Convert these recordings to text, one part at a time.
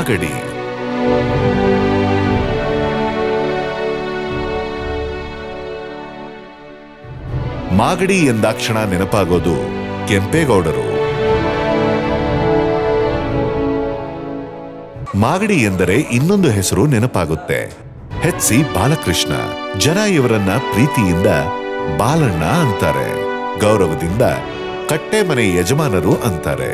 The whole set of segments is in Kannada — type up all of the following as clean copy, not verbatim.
ಮಾಗಡಿ. ಮಾಗಡಿ ಎಂದಾಕ್ಷಣ ನೆನಪಾಗೋದು ಕೆಂಪೇಗೌಡರು. ಮಾಗಡಿ ಎಂದರೆ ಇನ್ನೊಂದು ಹೆಸರು ನೆನಪಾಗುತ್ತೆ, ಎಚ್.ಸಿ. ಬಾಲಕೃಷ್ಣ. ಜನ ಇವರನ್ನ ಪ್ರೀತಿಯಿಂದ ಬಾಲಣ್ಣ ಅಂತಾರೆ, ಗೌರವದಿಂದ ಕಟ್ಟೆಮನೆ ಯಜಮಾನರು ಅಂತಾರೆ.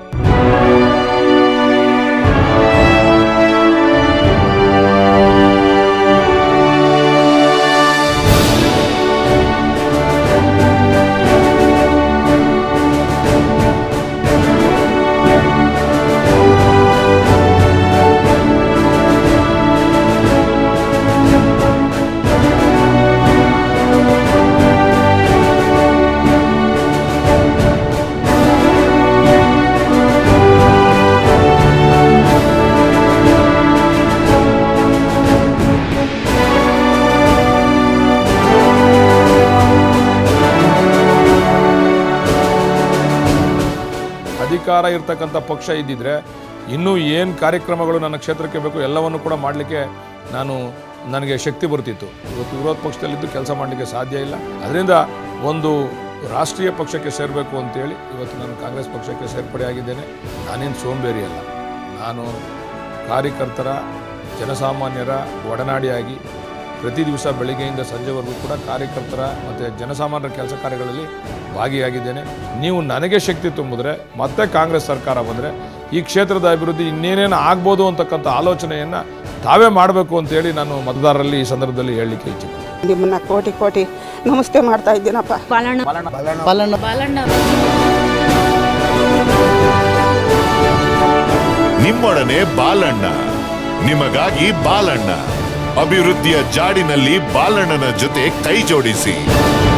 ಅಧಿಕಾರ ಇರ್ತಕ್ಕಂಥ ಪಕ್ಷ ಇದ್ದಿದ್ರೆ ಇನ್ನೂ ಏನು ಕಾರ್ಯಕ್ರಮಗಳು ನನ್ನ ಕ್ಷೇತ್ರಕ್ಕೆ ಬೇಕು ಎಲ್ಲವನ್ನು ಕೂಡ ಮಾಡಲಿಕ್ಕೆ ನನಗೆ ಶಕ್ತಿ ಬರ್ತಿತ್ತು. ಇವತ್ತು ವಿರೋಧ ಪಕ್ಷದಲ್ಲಿದ್ದು ಕೆಲಸ ಮಾಡಲಿಕ್ಕೆ ಸಾಧ್ಯ ಇಲ್ಲ. ಅದರಿಂದ ಒಂದು ರಾಷ್ಟ್ರೀಯ ಪಕ್ಷಕ್ಕೆ ಸೇರಬೇಕು ಅಂತೇಳಿ ಇವತ್ತು ನಾನು ಕಾಂಗ್ರೆಸ್ ಪಕ್ಷಕ್ಕೆ ಸೇರ್ಪಡೆಯಾಗಿದ್ದೇನೆ. ನಾನೇನು ಸೋಂಬೇರಿ ಅಲ್ಲ, ನಾನು ಕಾರ್ಯಕರ್ತರ ಜನಸಾಮಾನ್ಯರ ಒಡನಾಡಿಯಾಗಿ ಪ್ರತಿ ದಿವಸ ಬೆಳಿಗ್ಗೆಯಿಂದ ಸಂಜೆವರೆಗೂ ಕೂಡ ಕಾರ್ಯಕರ್ತರ ಮತ್ತು ಜನಸಾಮಾನ್ಯರ ಕೆಲಸ ಕಾರ್ಯಗಳಲ್ಲಿ ಭಾಗಿಯಾಗಿದ್ದೇನೆ. ನೀವು ನನಗೆ ಶಕ್ತಿ ತುಂಬಿದ್ರೆ ಮತ್ತೆ ಕಾಂಗ್ರೆಸ್ ಸರ್ಕಾರ ಬಂದರೆ ಈ ಕ್ಷೇತ್ರದ ಅಭಿವೃದ್ಧಿ ಇನ್ನೇನೇನು ಆಗ್ಬೋದು ಅಂತಕ್ಕಂಥ ಆಲೋಚನೆಯನ್ನು ತಾವೇ ಮಾಡಬೇಕು ಅಂತೇಳಿ ನಾನು ಮತದಾರರಲ್ಲಿ ಈ ಸಂದರ್ಭದಲ್ಲಿ ಹೇಳಲಿಕ್ಕೆ ಇಚ್ಛೆ. ನಿಮ್ಮನ್ನ ಕೋಟಿ ಕೋಟಿ ನಮಸ್ತೆ ಮಾಡ್ತಾ ಇದ್ದೀನಪ್ಪ. ನಿಮ್ಮೊಡನೆ ಬಾಲಣ್ಣ, ನಿಮಗಾಗಿ ಬಾಲಣ್ಣ. ಅಭಿವೃದ್ಧಿಯ ಜಾಡಿನಲ್ಲಿ ಬಾಲಣ್ಣನ ಜೊತೆ ಕೈ ಜೋಡಿಸಿ.